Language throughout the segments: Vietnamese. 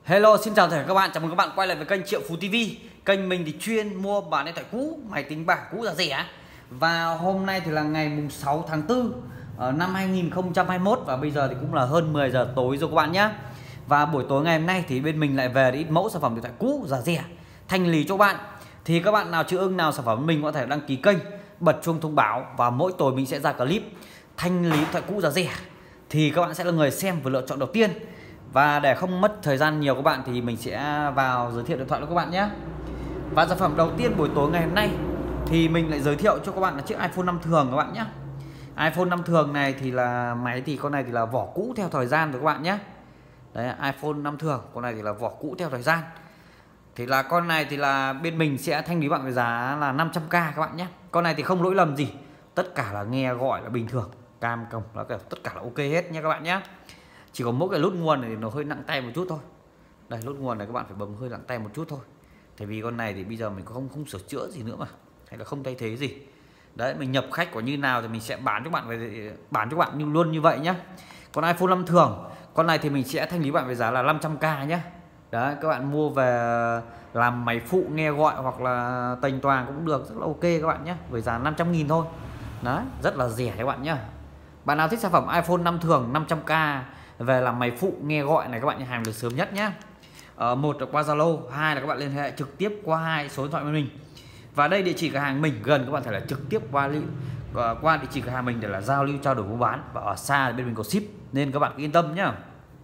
Hello, xin chào tất cả các bạn. Chào mừng các bạn quay lại với kênh Triệu Phú TV. Kênh mình thì chuyên mua bán điện thoại cũ, máy tính bảng cũ giá rẻ. Và hôm nay thì là ngày mùng 6 tháng 4 năm 2021 và bây giờ thì cũng là hơn 10 giờ tối rồi các bạn nhé. Và buổi tối ngày hôm nay thì bên mình lại về ít mẫu sản phẩm điện thoại cũ giá rẻ thanh lý cho các bạn. Thì các bạn nào chưa ưng nào sản phẩm mình có thể đăng ký kênh, bật chuông thông báo và mỗi tối mình sẽ ra clip thanh lý điện thoại cũ giá rẻ. Thì các bạn sẽ là người xem và lựa chọn đầu tiên. Và để không mất thời gian nhiều các bạn thì mình sẽ vào giới thiệu điện thoại cho các bạn nhé. Và sản phẩm đầu tiên buổi tối ngày hôm nay thì mình lại giới thiệu cho các bạn là chiếc iPhone 5 thường các bạn nhé. iPhone 5 thường này thì là máy thì con này thì là vỏ cũ theo thời gian rồi các bạn nhé. Đấy, iPhone 5 thường, con này thì là vỏ cũ theo thời gian. Thì là con này thì là bên mình sẽ thanh lý bạn với giá là 500k các bạn nhé. Con này thì không lỗi lầm gì, tất cả là nghe gọi là bình thường, cam cổng là tất cả là ok hết nha các bạn nhé. Chỉ có mỗi cái nút nguồn này thì nó hơi nặng tay một chút thôi. Đây, nút nguồn này các bạn phải bấm hơi nặng tay một chút thôi. Tại vì con này thì bây giờ mình không sửa chữa gì nữa mà, hay là không thay thế gì. Đấy, mình nhập khách có như nào thì mình sẽ bán cho bạn luôn như vậy nhá. Còn iPhone 5 thường, con này thì mình sẽ thanh lý bạn với giá là 500k nhá. Đấy, các bạn mua về làm máy phụ nghe gọi hoặc là tành toàn cũng được, rất là ok các bạn nhé, với giá 500.000 thôi. Đấy, rất là rẻ các bạn nhá. Bạn nào thích sản phẩm iPhone 5 thường 500k về làm máy phụ nghe gọi này các bạn hàng được sớm nhất nhé. Một là qua Zalo, hai là các bạn liên hệ trực tiếp qua hai số điện thoại của mình. Và đây địa chỉ cửa hàng mình gần, các bạn thể là trực tiếp qua địa chỉ cửa hàng mình để là giao lưu trao đổi mua bán, và ở xa thì bên mình có ship nên các bạn cứ yên tâm nhá.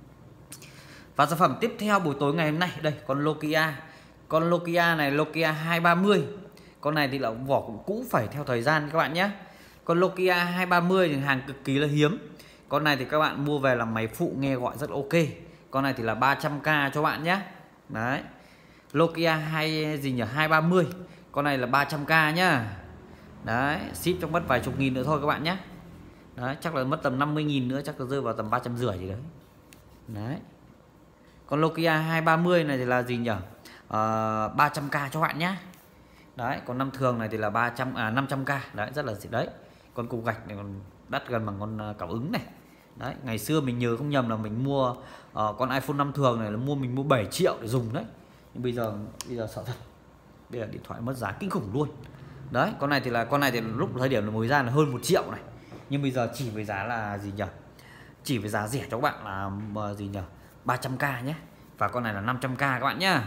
Và sản phẩm tiếp theo buổi tối ngày hôm nay đây, con Nokia này, Nokia 230. Con này thì là vỏ cũng cũ phải theo thời gian các bạn nhé. Con Nokia 230 thì hàng cực kỳ là hiếm. Con này thì các bạn mua về làm máy phụ nghe gọi rất ok. Con này thì là 300k cho bạn nhé. Đấy, Nokia 230. Con này là 300k nhá. Đấy, ship trong mất vài chục nghìn nữa thôi các bạn nhé. Đấy, chắc là mất tầm 50.000 nữa, chắc là rơi vào tầm 350 gì đấy. Đấy, con Nokia 230 này thì là gì nhỉ? 300k cho bạn nhé. Đấy, còn 5 thường này thì là 500k. Đấy, rất là đấy. Con cục gạch này còn đắt gần bằng con cảm ứng này. Đấy, ngày xưa mình nhớ không nhầm là mình mua con iPhone 5 thường này là mình mua 7 triệu để dùng đấy. Nhưng bây giờ sợ thật. Bây giờ điện thoại mất giá kinh khủng luôn. Đấy, con này thì lúc thời điểm mới ra là hơn 1 triệu này. Nhưng bây giờ chỉ với giá là gì nhỉ? Chỉ với giá rẻ cho các bạn là gì nhỉ? 300k nhé. Và con này là 500k các bạn nhá.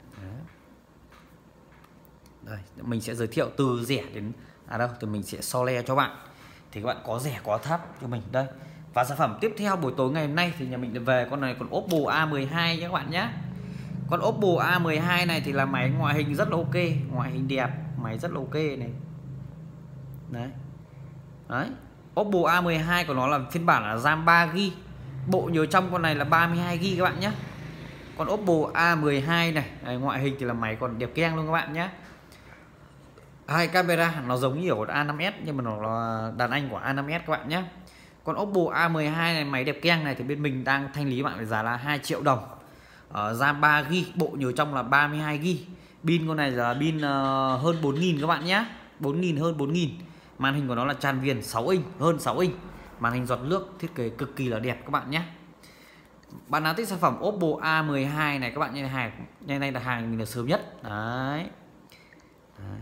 Đây, mình sẽ giới thiệu từ rẻ đến đâu thì mình sẽ so le cho bạn, thì các bạn có rẻ có thấp cho mình đây. Và sản phẩm tiếp theo buổi tối ngày hôm nay thì nhà mình về con này, con Oppo A12 nhé các bạn nhé. Con Oppo A12 này thì là máy ngoại hình rất là ok, ngoại hình đẹp, máy rất là ok này. Đấy, đấy, Oppo A12 của nó là phiên bản là RAM 3GB, bộ nhớ trong con này là 32GB các bạn nhé. Con Oppo A12 này, ngoại hình thì là máy còn đẹp keng luôn các bạn nhé. Hai camera nó giống như của A5s nhưng mà nó là đàn anh của A5s các bạn nhé. Con Oppo A12 này, máy đẹp keng này thì bên mình đang thanh lý bạn với giá là 2 triệu đồng. RAM 3GB, bộ nhớ trong là 32GB. Pin con này là pin hơn 4.000 các bạn nhé. 4.000, hơn 4.000. Màn hình của nó là tràn viền 6 inch, hơn 6 inch. Màn hình giọt nước, thiết kế cực kỳ là đẹp các bạn nhé. Bạn nào thích sản phẩm Oppo A12 này các bạn nhé, nhanh này là hàng mình là sớm nhất. Đấy. Đấy.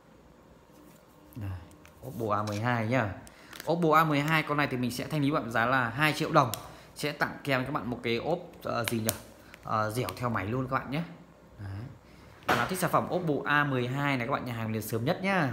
Oppo A12 nhá. Oppo A12 con này thì mình sẽ thanh lý bạn giá là 2 triệu đồng. Sẽ tặng kèm các bạn một cái ốp gì nhỉ? Dẻo theo máy luôn các bạn nhé. Đấy. Bạn nào thích sản phẩm Oppo A12 này các bạn nhà hàng liền sớm nhất nhá.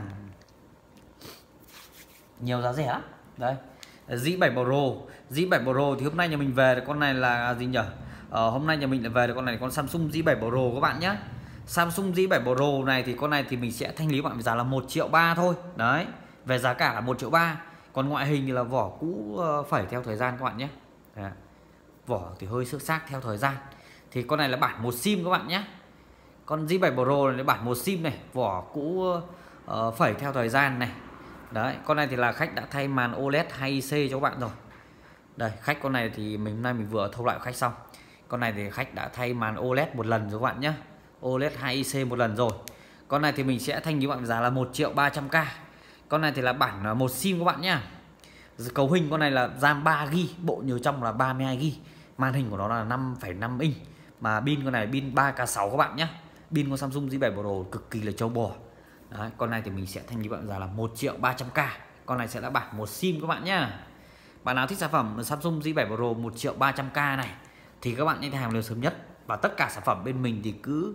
Nhiều giá rẻ lắm. Đây, Z7 Pro thì hôm nay nhà mình về con này là gì nhỉ? Hôm nay nhà mình lại về được con này, con Samsung Z7 Pro các bạn nhé. Samsung Z7 Pro này thì con này thì mình sẽ thanh lý bạn với giá là 1,3 triệu thôi. Đấy, về giá cả là 1,3 triệu. Còn ngoại hình thì là vỏ cũ phẩy theo thời gian các bạn nhé. Đấy. Vỏ thì hơi xước xác theo thời gian. Thì con này là bản 1 sim các bạn nhé. Con Z7 Pro này là bản 1 sim này, vỏ cũ phẩy theo thời gian này. Đấy, con này thì là khách đã thay màn OLED 2IC cho các bạn rồi. Đây, khách con này thì hôm nay mình vừa thâu lại khách xong. Con này thì khách đã thay màn OLED một lần rồi các bạn nhé. OLED 2IC một lần rồi. Con này thì mình sẽ thanh lý bạn giá là 1.300.000. Con này thì là bản 1 sim các bạn nhá. Cấu hình con này là RAM 3GB, bộ nhớ trong là 32GB. Màn hình của nó là 5,5 inch. Mà pin con này pin 3K6 các bạn nhé. Pin của Samsung J7 Pro cực kỳ là trâu bò. Đấy, con này thì mình sẽ thanh lý bạn giá là 1.300.000. Con này sẽ là bản một sim các bạn nhá. Bạn nào thích sản phẩm Samsung J7 Pro 1.300.000 này thì các bạn nên hàng liều sớm nhất. Và tất cả sản phẩm bên mình thì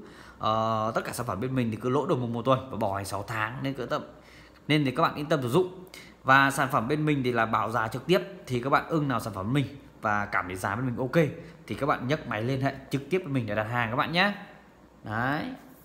cứ lỗ đồng một tuần và bỏ hành 6 tháng nên thì các bạn yên tâm sử dụng. Và sản phẩm bên mình thì là bảo giá trực tiếp, thì các bạn ưng nào sản phẩm mình và cảm thấy giá bên mình ok thì các bạn nhấc máy liên hệ trực tiếp với mình để đặt hàng các bạn nhé. Đấy.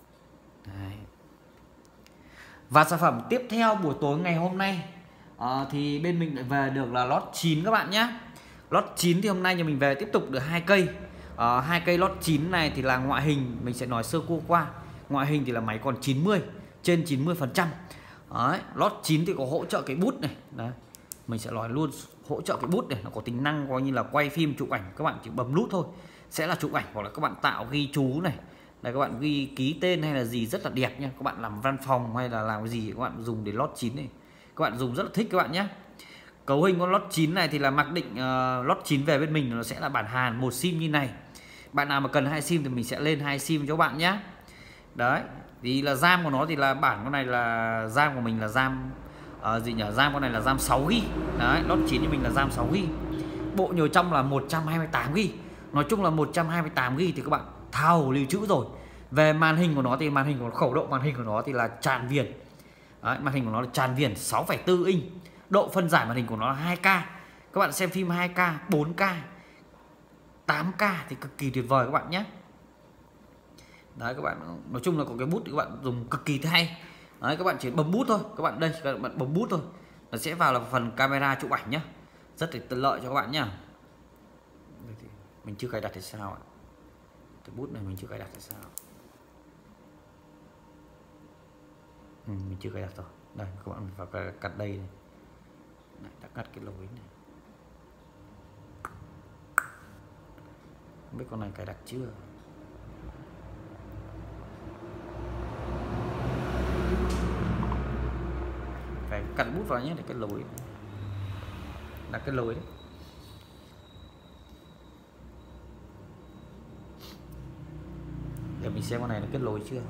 Và sản phẩm tiếp theo buổi tối ngày hôm nay thì bên mình lại về được là lót 9 các bạn nhé. Lót 9 thì hôm nay nhà mình về tiếp tục được 2 cây. 2 cây lót 9 này thì là ngoại hình mình sẽ nói sơ qua. Ngoại hình thì là máy còn 90, trên 90%. Đấy, lót 9 thì có hỗ trợ cái bút này. Đấy. Mình sẽ nói luôn hỗ trợ cái bút này, nó có tính năng coi như là quay phim chụp ảnh, các bạn chỉ bấm nút thôi sẽ là chụp ảnh, hoặc là các bạn tạo ghi chú này. Đây, các bạn ghi ký tên hay là gì rất là đẹp nha. Các bạn làm văn phòng hay là làm cái gì các bạn dùng để lót 9 này, các bạn dùng rất là thích các bạn nhé. Cấu hình con lót 9 này thì là mặc định lót 9 về bên mình nó sẽ là bản Hàn một sim như này. Bạn nào mà cần 2 sim thì mình sẽ lên 2 sim cho bạn nhé. Đấy, thì là RAM của nó thì là bản con này là RAM của mình là RAM RAM con này là RAM 6GB. Đấy, lót 9 cho mình là RAM 6GB. Bộ nhớ trong là 128GB. Nói chung là 128GB thì các bạn thao lưu trữ rồi. Về màn hình của nó thì khẩu độ màn hình của nó thì là tràn viền. Đấy, màn hình của nó là tràn viền 6,4 inch. Độ phân giải màn hình của nó là 2K. Các bạn xem phim 2K, 4K, 8K thì cực kỳ tuyệt vời các bạn nhé. Đấy, các bạn nói chung là có cái bút thì các bạn dùng cực kỳ hay. Đấy, các bạn chỉ bấm bút thôi. Các bạn đây, các bạn bấm bút thôi. Nó sẽ vào là phần camera chụp ảnh nhá. Rất là tiện lợi cho các bạn nhá. Mình chưa cài đặt thì sao ạ? Cái bút này mình chưa cài đặt thì sao? Mình chưa cài đặt rồi. Đây, các bạn phải cắt đây này. Này, ta cắt cái lối này. Không biết con này cài đặt chưa? Phải cắt bút vào nhé, để cái lối là cái lối đấy. Để mình xem con này nó kết nối chưa.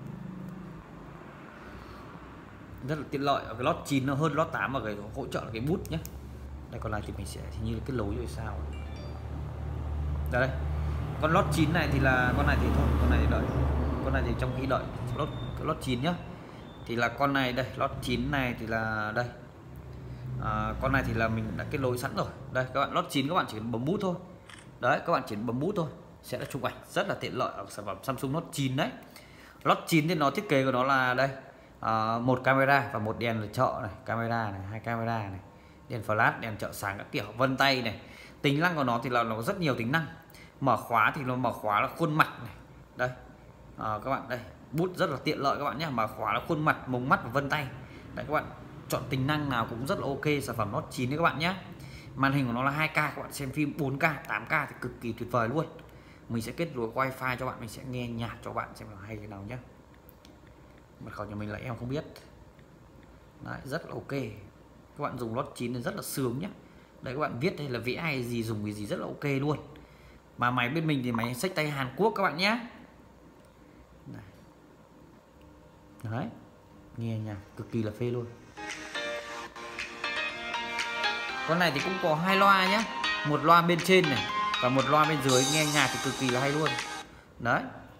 Rất là tiện lợi. Ở cái lót 9 nó hơn lót 8 và cái hỗ trợ là cái bút nhé. Đây, còn lại thì mình sẽ thì như kết nối rồi sao. Đây, con lót 9 này thì là con này thì thôi, con này thì đợi. Con này thì trong khi đợi lót 9 nhá. Thì là con này đây, lót 9 này thì là đây. Con này thì là mình đã kết nối sẵn rồi. Đây các bạn, lót 9 các bạn chỉ bấm bút thôi. Đấy, các bạn chỉ bấm bút thôi sẽ là chụp ảnh rất là tiện lợi ở sản phẩm Samsung Note 9 đấy. Lót 9 thì nó thiết kế của nó là đây, một camera và một đèn trợ này, camera này, 2 camera này, đèn flash, đèn trợ sáng các kiểu, vân tay này. Tính năng của nó thì là nó có rất nhiều tính năng. Mở khóa thì nó mở khóa là khuôn mặt này. Đây. Các bạn đây, bút rất là tiện lợi các bạn nhé. Mở khóa là khuôn mặt, mống mắt và vân tay. Đấy, các bạn chọn tính năng nào cũng rất là ok sản phẩm Note 9 đấy các bạn nhé. Màn hình của nó là 2K, các bạn xem phim 4K, 8K thì cực kỳ tuyệt vời luôn. Mình sẽ kết nối wifi cho bạn, mình sẽ nghe nhạc cho bạn xem là hay thế nào nhé. Mật khẩu nhà mình là em không biết. Đấy, rất là ok. Các bạn dùng lót 9 thì rất là sướng nhé. Đấy, các bạn viết hay là vẽ hay gì, dùng cái gì rất là ok luôn. Mà máy bên mình thì máy xách tay Hàn Quốc các bạn nhé. Đấy, nghe nhạc cực kỳ là phê luôn. Con này thì cũng có 2 loa nhé. Một loa bên trên này và một loa bên dưới, nghe nhạc thì cực kỳ là hay luôn. Đấy.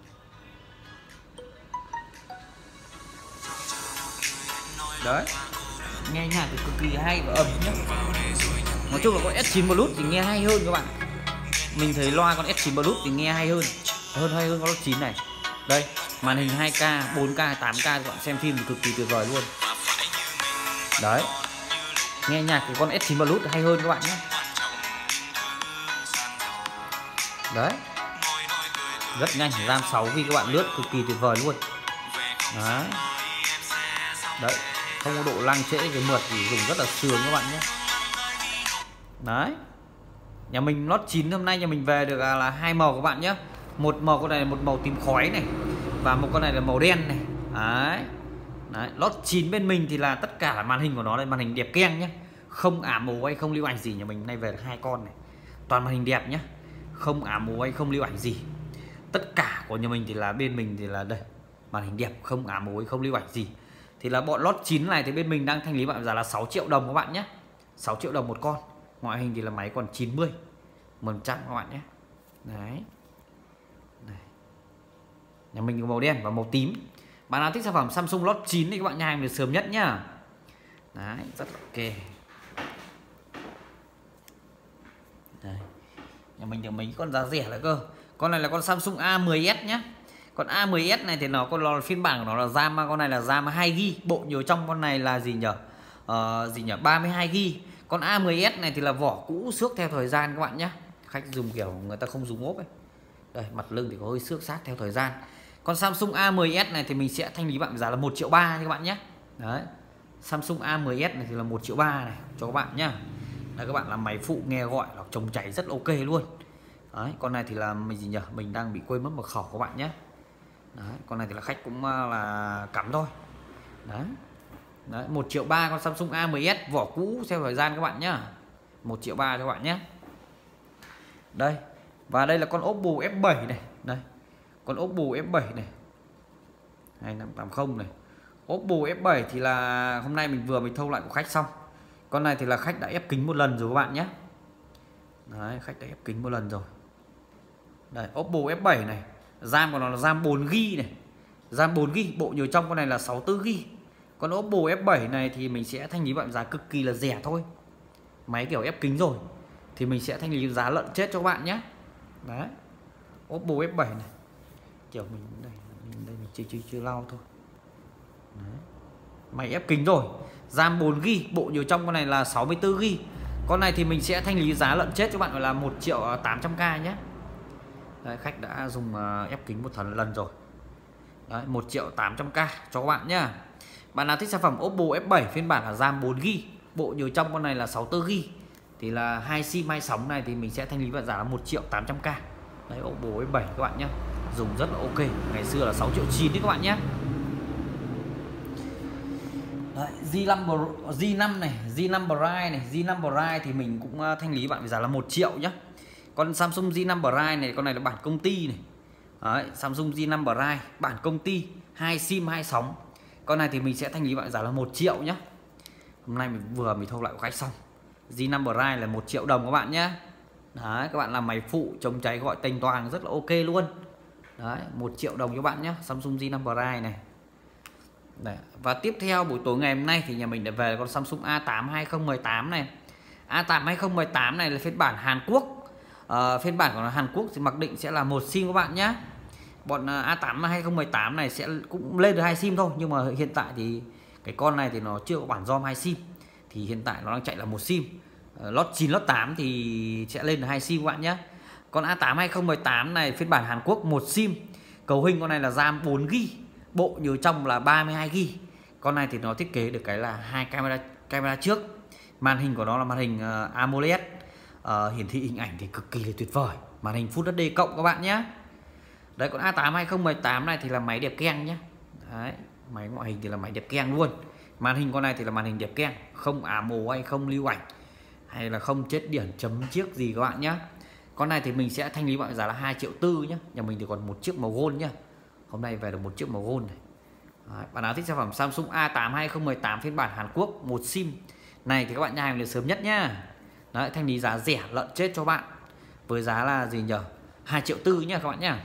Đấy, nghe nhạc thì cực kỳ hay và ầm nhé. Nói chung là con S9 Plus thì nghe hay hơn các bạn. Mình thấy loa con S9 Plus thì nghe hay hơn con Note 9 này. Đây, màn hình 2K, 4K, 8K các bạn xem phim thì cực kỳ tuyệt vời luôn. Đấy, nghe nhạc của con S9 Plus hay hơn các bạn nhé. Đấy, rất nhanh, RAM 6GB các bạn lướt cực kỳ tuyệt vời luôn. Đấy, đấy, không có độ lăng trễ, cái mượt thì dùng rất là sướng các bạn nhé. Đấy, nhà mình Note 9 hôm nay nhà mình về được là 2 màu các bạn nhé. Một màu con này là một màu tím khói này, và một con này là màu đen này. Đấy. Đấy, Note 9 bên mình thì là tất cả là màn hình của nó đây, màn hình đẹp keng nhé, không ả mồ hay không lưu ảnh gì. Nhà mình nay về được 2 con này, toàn màn hình đẹp nhé, không ả mồ hay không lưu ảnh gì. tất cả của nhà mình thì là bên mình thì là đây, màn hình đẹp, không ám mối, không lưu ảnh gì. Thì là bọn lót 9 này thì bên mình đang thanh lý bạn giá là 6 triệu đồng các bạn nhé. 6 triệu đồng một con. Ngoại hình thì là máy còn 90 100 các bạn nhé. Đấy. Này. Nhà mình có màu đen và màu tím. Bạn nào thích sản phẩm Samsung lót 9 thì các bạn nhà hàng được sớm nhất nhá. Đấy, rất là ok. Đây. Nhà mình được mấy con giá rẻ nữa cơ. Con này là con Samsung A10s nhé. Còn A10s này thì nó con phiên bản của nó là RAM, con này là RAM 2GB. Bộ nhớ trong con này là gì nhỉ? 32GB. Con A10s này thì là vỏ cũ xước theo thời gian các bạn nhé. Khách dùng kiểu người ta không dùng ốp ấy. Đây, mặt lưng thì có hơi xước xác theo thời gian. Con Samsung A10s này thì mình sẽ thanh lý bạn giá là 1,3 triệu nha các bạn nhé. Đấy. Samsung A10s này thì là 1,3 triệu này cho các bạn nhá. Đây, các bạn làm máy phụ nghe gọi là chống cháy rất ok luôn. Đấy, con này thì là mình gì nhỉ? Mình đang bị quên mất mật khẩu các bạn nhé. Đấy, con này thì là khách cũng là cắm thôi. Đấy. Đấy, 1,3 triệu con Samsung A10s vỏ cũ theo thời gian các bạn nhá. 1,3 triệu cho các bạn nhé. Đây. Và đây là con Oppo F7 này. Đây. Con Oppo F7 này. 2580 này. Oppo F7 thì là hôm nay mình vừa mới thâu lại của khách xong. Con này thì là khách đã ép kính một lần rồi các bạn nhé. Đấy, khách đã ép kính một lần rồi. Đây, Oppo F7 này. RAM của nó là RAM 4GB này. RAM 4GB, bộ nhớ trong con này là 64GB. Con Oppo F7 này thì mình sẽ thanh lý bạn giá cực kỳ là rẻ thôi. Máy kiểu ép kính rồi thì mình sẽ thanh lý giá lợn chết cho các bạn nhé. Đấy. Oppo F7 này. Kiểu mình đây mình chưa lau thôi. Đấy. Máy ép kính rồi. RAM 4GB, bộ nhớ trong con này là 64GB. Con này thì mình sẽ thanh lý giá lợn chết cho bạn là 1,8 triệu nhé. Đấy, khách đã dùng ép kính một lần rồi. Đấy, 1,8 triệu cho các bạn nhá. Bạn nào thích sản phẩm Oppo F7 phiên bản là RAM 4GB, bộ nhớ trong con này là 64GB thì là 2 sim 2 sóng này thì mình sẽ thanh lý bạn giá là 1,8 triệu. Đấy, Oppo F7 các bạn nhé. Dùng rất là ok. Ngày xưa là 6,9 triệu đấy các bạn nhé. Đấy, G5 này, G5 Prime này, G5 Prime thì mình cũng thanh lý bạn với giá là 1 triệu nhé. Con Samsung G5 Prime này, con này là bản công ty này. Đấy, Samsung G5 Prime bản công ty, 2 sim 2 sóng. Con này thì mình sẽ thanh lý bạn giá là 1 triệu nhé. Hôm nay mình vừa mới thâu lại của khách xong. G5 Prime là 1 triệu đồng các bạn nhé. Đấy, các bạn làm máy phụ chống cháy gọi tênh toàn rất là ok luôn. Đấy, 1 triệu đồng cho bạn nhé, Samsung G5 Prime này. Đấy. Và tiếp theo buổi tối ngày hôm nay thì nhà mình đã về con Samsung A8 2018 này. A8 2018 này là phiên bản Hàn Quốc. Phiên bản của nó Hàn Quốc thì mặc định sẽ là 1 sim các bạn nhé. Bọn A8 2018 này sẽ cũng lên được 2 sim thôi, nhưng mà hiện tại thì cái con này thì nó chưa có bản ROM 2 sim. Thì hiện tại nó đang chạy là 1 sim. Lót 9 lót 8 thì sẽ lên được 2 sim các bạn nhé. Con A8 2018 này phiên bản Hàn Quốc 1 sim. Cấu hình con này là RAM 4GB, bộ nhớ trong là 32GB. Con này thì nó thiết kế được cái là 2 camera trước. Màn hình của nó là màn hình AMOLED. Hiển thị hình ảnh thì cực kỳ là tuyệt vời. Màn hình Full HD cộng các bạn nhé. Đấy, con A8 2018 này thì là máy đẹp keng nhé. Đấy, máy ngoại hình thì là máy đẹp keng luôn. Màn hình con này thì là màn hình đẹp keng, không ám ố hay không lưu ảnh hay là không chết điển chấm chiếc gì các bạn nhé. Con này thì mình sẽ thanh lý bạn giá là 2,4 triệu nhé. Nhà mình thì còn một chiếc màu gold nhá. Hôm nay về được một chiếc màu gold này. Đấy, bạn nào thích sản phẩm Samsung A8 2018 phiên bản Hàn Quốc 1 sim này thì các bạn nhà hàng được sớm nhất nhá. Đấy, thanh lý giá rẻ lợn chết cho bạn với giá là gì nhỉ? 2,4 triệu nhá các bạn nhá.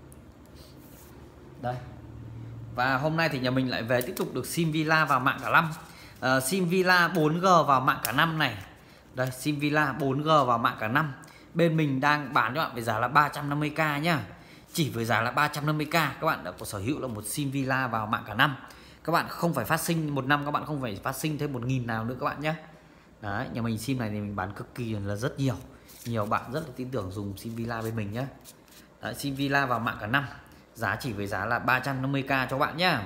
Đây. Và hôm nay thì nhà mình lại về tiếp tục được sim Villa vào mạng cả năm. Sim Villa 4G vào mạng cả năm này. Đây, sim Villa 4G vào mạng cả năm. Bên mình đang bán cho bạn với giá là 350k nhá. Chỉ với giá là 350k các bạn đã có sở hữu là một sim Villa vào mạng cả năm. Các bạn không phải phát sinh một năm, các bạn không phải phát sinh thêm 1.000 nào nữa các bạn nhé. Đấy, nhà mình sim này thì mình bán cực kỳ là rất nhiều. Nhiều bạn rất là tin tưởng dùng sim Villa bên mình nhé. Đấy, sim Villa vào mạng cả năm. Giá chỉ với giá là 350k cho bạn nhé.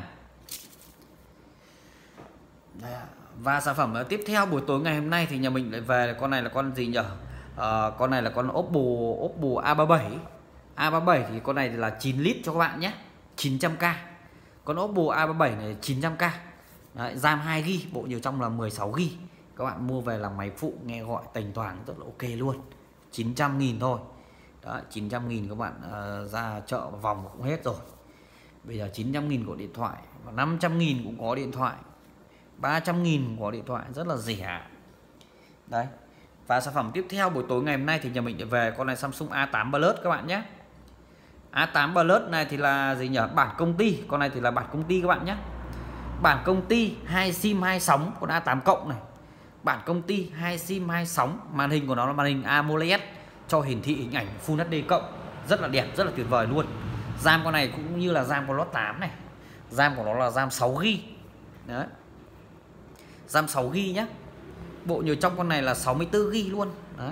Và sản phẩm tiếp theo buổi tối ngày hôm nay thì nhà mình lại về con này là con gì nhỉ? Con này là con Oppo A37. A37 thì con này là 9 lít cho các bạn nhé, 900k. Con Oppo A37 này 900k. Đấy, RAM 2GB, bộ nhớ trong là 16GB. Các bạn mua về làm máy phụ nghe gọi tành toàn rất là ok luôn. 900.000 thôi. Đó, 900.000 các bạn ra chợ vòng cũng hết rồi. Bây giờ 900.000 có điện thoại, và 500.000 cũng có điện thoại, 300.000 cũng có điện thoại, rất là rẻ. Đấy. Và sản phẩm tiếp theo buổi tối ngày hôm nay thì nhà mình về con này Samsung A8 Plus các bạn nhé. A8 Plus này thì là gì nhỉ? Bản công ty, con này thì là bản công ty các bạn nhé. Bản công ty 2 sim 2 sóng, con A8 cộng này. Bản công ty 2 sim 2 sóng, màn hình của nó là màn hình AMOLED cho hiển thị hình ảnh Full HD cộng, rất là đẹp, rất là tuyệt vời luôn. RAM con này cũng như là RAM của Note 8 này. RAM của nó là RAM 6GB. Đấy. RAM 6GB nhé. Bộ nhớ trong con này là 64GB luôn. Đấy.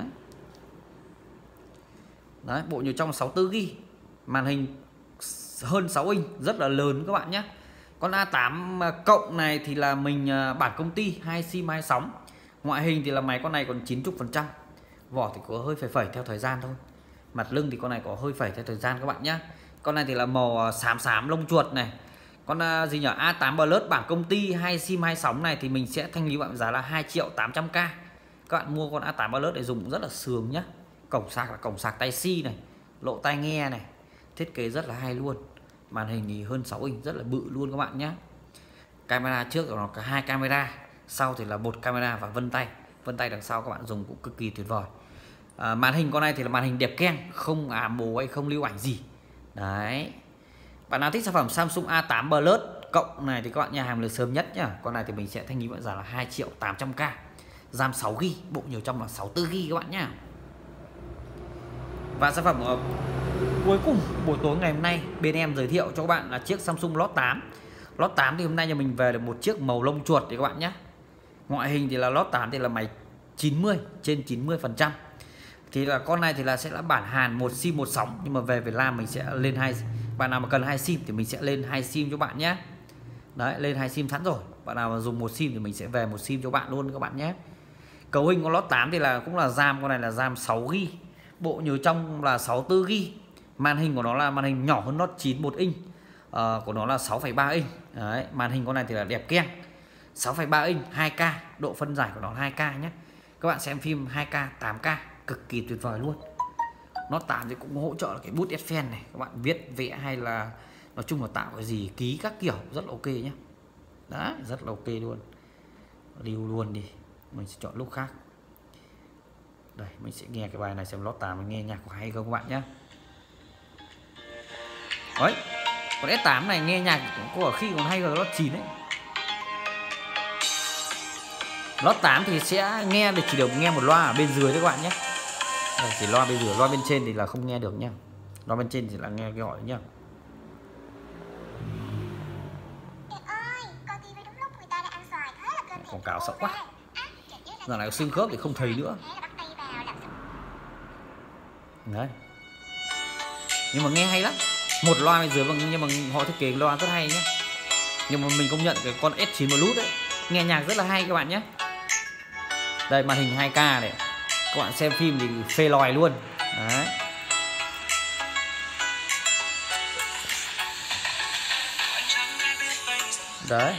Đấy, bộ nhớ trong 64GB. Màn hình hơn 6 inch, rất là lớn các bạn nhé. Con A8 cộng này thì là mình bản công ty 2 sim 2 sóng. Ngoại hình thì là máy con này còn 90%. Vỏ thì có hơi phẩy theo thời gian thôi. Mặt lưng thì con này có hơi phẩy theo thời gian các bạn nhé. Con này thì là màu xám xám lông chuột này. Con gì nhỉ? A8 Plus bản công ty 2 sim 2 sóng này thì mình sẽ thanh lý bạn giá là 2.800.000. Các bạn mua con A8 Plus để dùng rất là sướng nhá. Cổng sạc là cổng sạc Type-C này, lộ tai nghe này. Thiết kế rất là hay luôn. Màn hình thì hơn 6 inch, rất là bự luôn các bạn nhé. Camera trước của nó có 2 camera, sau thì là một camera và vân tay. Vân tay đằng sau các bạn dùng cũng cực kỳ tuyệt vời. Màn hình con này thì là màn hình đẹp keng, không ảm mồ hay không lưu ảnh gì. Đấy. Bạn nào thích sản phẩm Samsung A8 Plus cộng này thì các bạn nhà hàng lượt sớm nhất nhá. Con này thì mình sẽ thanh lý bạn giá là 2.800.000. RAM 6GB, bộ nhớ trong là 64GB các bạn nhá. Và sản phẩm cuối cùng buổi tối ngày hôm nay bên em giới thiệu cho các bạn là chiếc Samsung Note 8. Note 8 thì hôm nay nhà mình về được một chiếc màu lông chuột thì các bạn nhé. Ngoại hình thì là Note 8 thì là máy 90 trên 90%. Thì là con này thì là sẽ là bản Hàn một sim một sóng, nhưng mà về Việt Nam mình sẽ lên hai. Bạn nào mà cần 2 sim thì mình sẽ lên 2 sim cho bạn nhé. Đấy, lên 2 sim sẵn rồi. Bạn nào mà dùng một sim thì mình sẽ về một sim cho bạn luôn các bạn nhé. Cấu hình của Note 8 thì là cũng là RAM, con này là RAM 6GB. Bộ nhớ trong là 64GB. Màn hình của nó là màn hình nhỏ hơn Note 9 1 inch. Của nó là 6,3 inch. Đấy, màn hình con này thì là đẹp keng. 6,3 inch 2K, độ phân giải của nó là 2K nhé. Các bạn xem phim 2K 8K cực kỳ tuyệt vời luôn. Note 8 thì cũng hỗ trợ là cái bút S Pen này, các bạn viết vẽ hay là nói chung là tạo cái gì ký các kiểu rất là ok nhé. Đấy, rất là ok luôn. Lưu luôn đi. Mình sẽ chọn lúc khác. Đây, mình sẽ nghe cái bài này xem Note 8 mình nghe nhạc có hay không các bạn nhé. Đấy, con S8 này nghe nhạc có khi còn hay hơn Note 9 đấy. Note 8 thì sẽ nghe được, chỉ được nghe một loa ở bên dưới đấy các bạn nhé. Đây, chỉ loa bên dưới, loa bên trên thì là không nghe được nhá. Loa bên trên thì là nghe cái gọi nhá. Quảng cáo sợ quá. Giờ này xương khớp thì không thấy nữa. Đấy. Nhưng mà nghe hay lắm. Một loa bên dưới nhưng mà họ thiết kế loa rất hay nhé. Nhưng mà mình công nhận cái con S9 Plus đấy nghe nhạc rất là hay các bạn nhé. Đây, màn hình 2K này. Các bạn xem phim thì phê lòi luôn. Đấy. Đấy.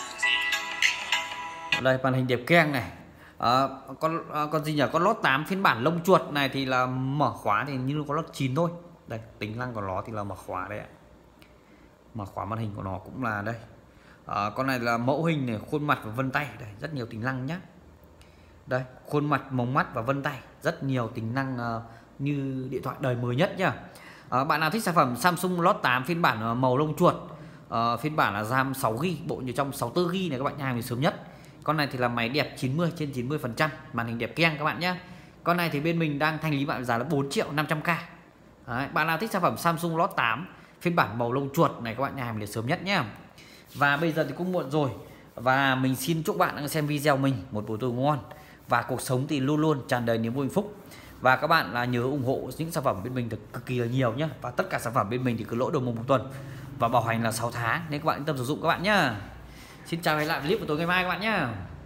Đây, màn hình đẹp keng này. Con gì nhỉ? Con Note 8 phiên bản lông chuột này thì là mở khóa thì như con Note 9 thôi. Đây, tính năng của nó thì là mở khóa đấy ạ. Mở khóa màn hình của nó cũng là đây. Con này là mẫu hình này, khuôn mặt và vân tay. Đây, rất nhiều tính năng nhé. Đây, khuôn mặt, mống mắt và vân tay. Rất nhiều tính năng như điện thoại đời mới nhất nhá. Bạn nào thích sản phẩm Samsung Note 8 phiên bản màu lông chuột, phiên bản là RAM 6GB, bộ nhớ trong 64GB này các bạn nhà hàng sớm nhất. Con này thì là máy đẹp 90 trên 90%, màn hình đẹp keng các bạn nhé. Con này thì bên mình đang thanh lý bạn giá là 4.500.000. Đấy, bạn nào thích sản phẩm Samsung Note 8 phiên bản màu lông chuột này các bạn nhà hàng sớm nhất nhé. Và bây giờ thì cũng muộn rồi. Và mình xin chúc bạn đang xem video mình một buổi tối ngon. Và cuộc sống thì luôn luôn tràn đầy niềm vui hạnh phúc. Và các bạn là nhớ ủng hộ những sản phẩm bên mình được cực kỳ là nhiều nhé. Và tất cả sản phẩm bên mình thì cứ lỗi đầu mùng một tuần. Và bảo hành là 6 tháng. Nên các bạn yên tâm sử dụng các bạn nhé. Xin chào và hẹn lại clip của tối ngày mai các bạn nhé.